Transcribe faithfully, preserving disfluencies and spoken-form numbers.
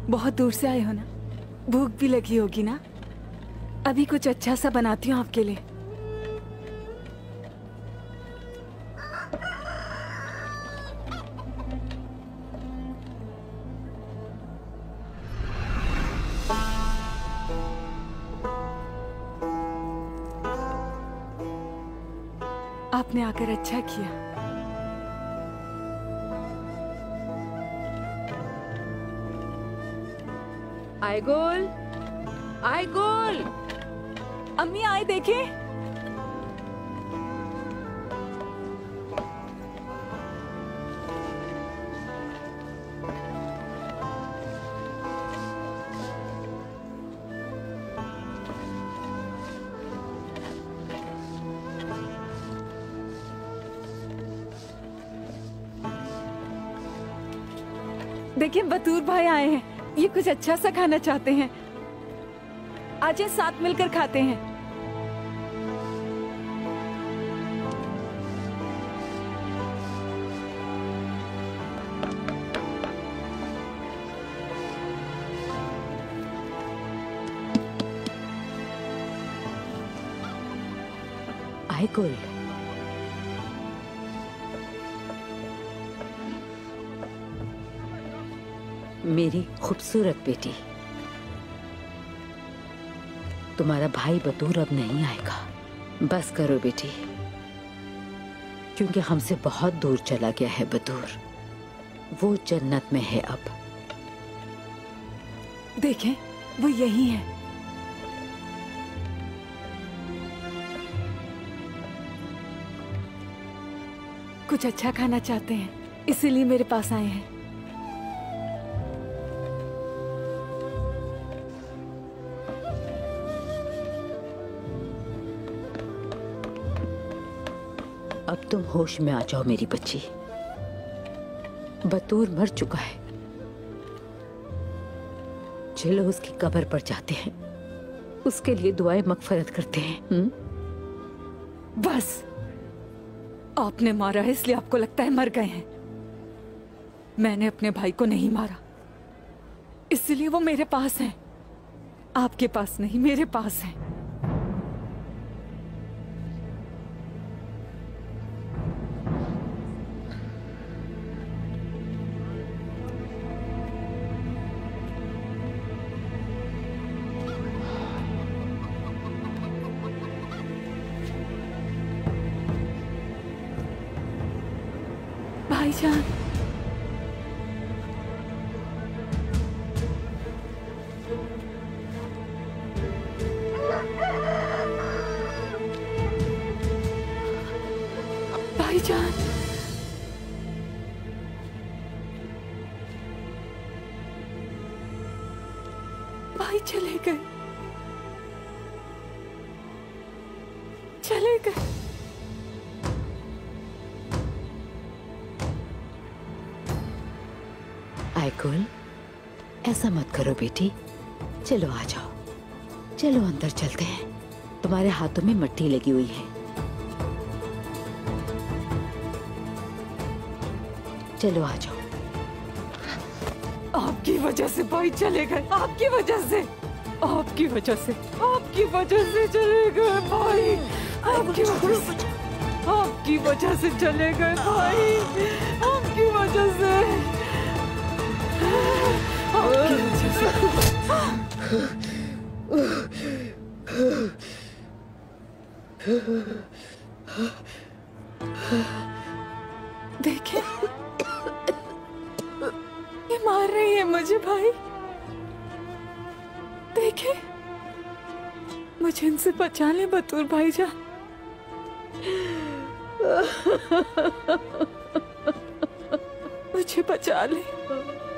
बहुत दूर से आए हो ना, भूख भी लगी होगी ना। अभी कुछ अच्छा सा बनाती हूँ आपके लिए। आपने आकर अच्छा किया। आइगोल, आइगोल, अम्मी आए देखे। देखिए बतूर भाई आए हैं, ये कुछ अच्छा सा खाना चाहते हैं। आज ये साथ मिलकर खाते हैं। आइगोल, मेरी खूबसूरत बेटी, तुम्हारा भाई बतूर अब नहीं आएगा। बस करो बेटी, क्योंकि हमसे बहुत दूर चला गया है बतूर। वो जन्नत में है अब। देखें, वो यही है। कुछ अच्छा खाना चाहते हैं, इसीलिए मेरे पास आए हैं। अब तुम होश में आ जाओ मेरी बच्ची। बतूर मर चुका है। चलो उसकी कब्र पर जाते हैं, उसके लिए दुआएं मगफरत करते हैं। हुँ? बस, आपने मारा है इसलिए आपको लगता है मर गए हैं। मैंने अपने भाई को नहीं मारा, इसलिए वो मेरे पास है। आपके पास नहीं, मेरे पास है। भाईजान, भाईजान, भाई चले गए, चले गए। आइगोल, ऐसा मत करो बेटी। चलो आ जाओ, चलो अंदर चलते हैं। तुम्हारे हाथों में मिट्टी लगी हुई है। चलो आ जाओ। आपकी वजह से भाई चले गए, आपकी वजह से, आपकी वजह से, आपकी वजह से चले गए भाई। आपकी वजह से, आपकी वजह से चले गए भाई। आपकी वजह से, आपकी वजह से। देखिए, ये मार रही है मुझे भाई। देखिए, मुझे इनसे बचा ले बतूर भाईजान। मुझे बचा ले।